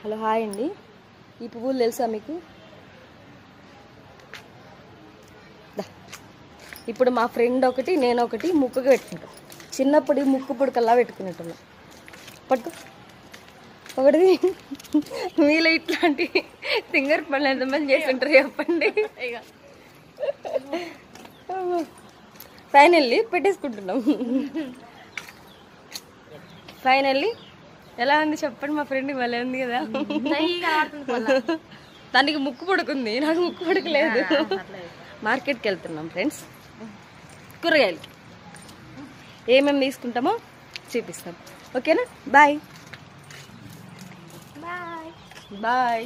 Hello hi అండి. ఈ పువ్వులు తెలుసా మీకు? ఇప్పుడు మా ఫ్రెండ్ ఒకటి నేను ఒకటి ముక్కుకి పెట్టుకుంటాం. చిన్నప్పుడు ముక్కు పుడకల్లా పెట్టుకునేట్టున్నాం. పట్టు ఒకటి. మీలో ఇట్లాంటి ఫింగర్ పనులు ఎంతమంది చేస్తుంటారు చెప్పండి. ఫైనల్లీ పెట్టేసుకుంటున్నాం. ఫైనల్లీ ఎలా ఉంది చెప్పండి. మా ఫ్రెండ్ భలే ఉంది కదా. దానికి ముక్కు పుడుకుంది, నాకు ముక్కు పుడకలేదు. మార్కెట్కి వెళ్తున్నాం ఫ్రెండ్స్, కూరగాయలు ఏమేమి తీసుకుంటామో చూపిస్తాం. ఓకేనా? Bye bye.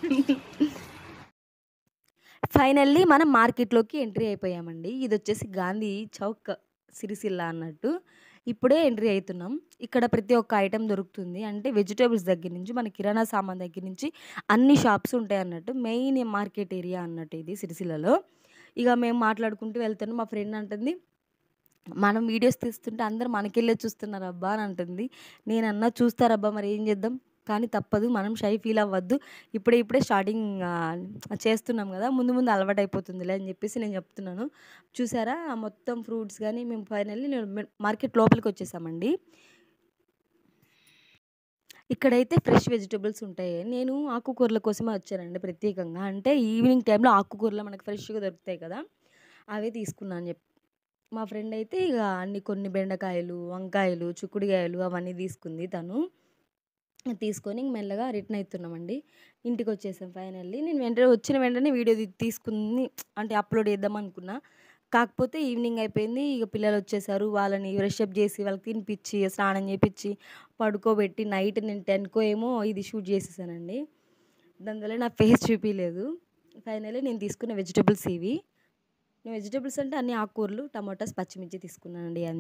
ఫైనల్లీ మనం మార్కెట్లోకి ఎంట్రీ అయిపోయామండి. ఇది వచ్చేసి గాంధీ చౌక్ సిరిసిల్ల అన్నట్టు. ఇప్పుడే ఎంట్రీ అవుతున్నాం. ఇక్కడ ప్రతి ఒక్క ఐటెం దొరుకుతుంది. అంటే వెజిటేబుల్స్ దగ్గర నుంచి మన కిరాణా సామాన్ దగ్గర నుంచి అన్ని షాప్స్ ఉంటాయి అన్నట్టు. మెయిన్ మార్కెట్ ఏరియా అన్నట్టు ఇది సిరిసిల్లలో. ఇక మేము మాట్లాడుకుంటూ వెళ్తున్నాం. మా ఫ్రెండ్ అంటుంది, మనం వీడియోస్ తీస్తుంటే అందరూ మనకెళ్ళే చూస్తున్నారు అబ్బా అని అంటుంది. నేనన్నా చూస్తారబ్బా, మరి ఏం చేద్దాం, కానీ తప్పదు, మనం షై ఫీల్ అవ్వద్దు. ఇప్పుడే స్టార్టింగ్ చేస్తున్నాం కదా, ముందు ముందు అలవాటు అయిపోతుందిలే అని చెప్పేసి నేను చెప్తున్నాను. చూసారా మొత్తం ఫ్రూట్స్ కానీ. మేము ఫైనల్లీ మార్కెట్ లోపలికి వచ్చేసామండి. ఇక్కడైతే ఫ్రెష్ వెజిటబుల్స్ ఉంటాయి. నేను ఆకుకూరల కోసమే వచ్చానండి ప్రత్యేకంగా. అంటే ఈవినింగ్ టైంలో ఆకుకూరలు మనకు ఫ్రెష్గా దొరుకుతాయి కదా, అవే తీసుకున్నాను చెప్పి. మా ఫ్రెండ్ అయితే ఇక కొన్ని బెండకాయలు, వంకాయలు, చిక్కుడుకాయలు అవన్నీ తీసుకుంది. తను తీసుకొని మెల్లగా రిటర్న్ అవుతున్నామండి. ఇంటికి వచ్చేసాం ఫైనల్లీ. నేను వచ్చిన వెంటనే వీడియో తీసుకుని అంటే అప్లోడ్ చేద్దాం అనుకున్నా. కాకపోతే ఈవినింగ్ అయిపోయింది. ఇక పిల్లలు వచ్చేసారు. వాళ్ళని ఫ్రెషప్ చేసి వాళ్ళకి తినిపించి స్నానం చేయించి పడుకోబెట్టి నైట్ నేను 10కో ఏమో ఇది షూట్ చేసేసానండి. దానివల్ల నా ఫేస్ చూపించలేదు. ఫైనల్లీ నేను తీసుకున్న వెజిటబుల్స్ ఇవి. వెజిటబుల్స్ అంటే అన్ని ఆకుకూరలు, టమాటాస్, పచ్చిమిర్చి తీసుకున్నానండి.